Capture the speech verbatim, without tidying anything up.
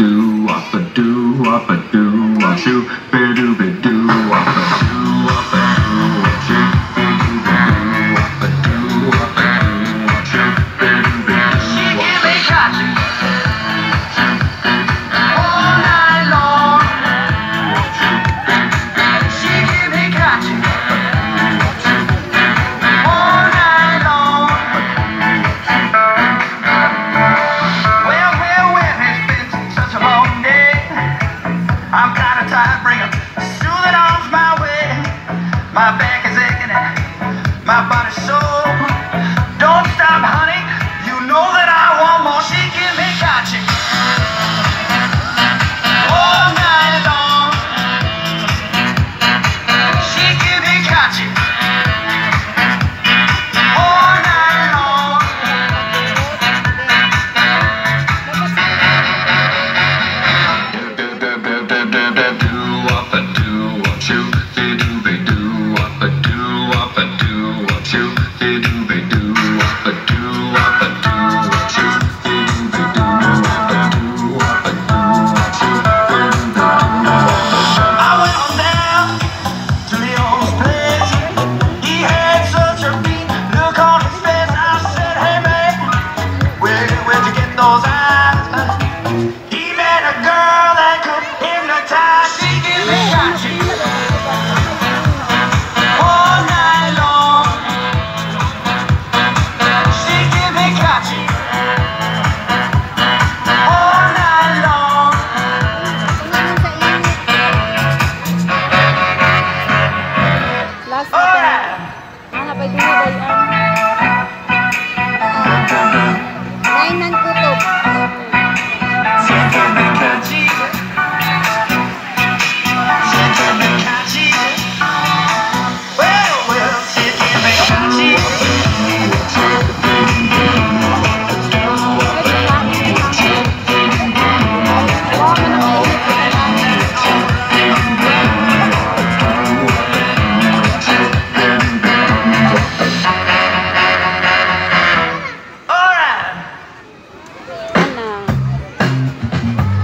do up a do up a do a shoo be do be do up a do up a do a shoo be do be do up a do up a do a shoo be do be do. She give me cotton all night long. She give me cotton all night long. Well, well, well, it's been such a long day. I'm kinda tired, bring a soothing arms my way. My back is aching and my body's sore.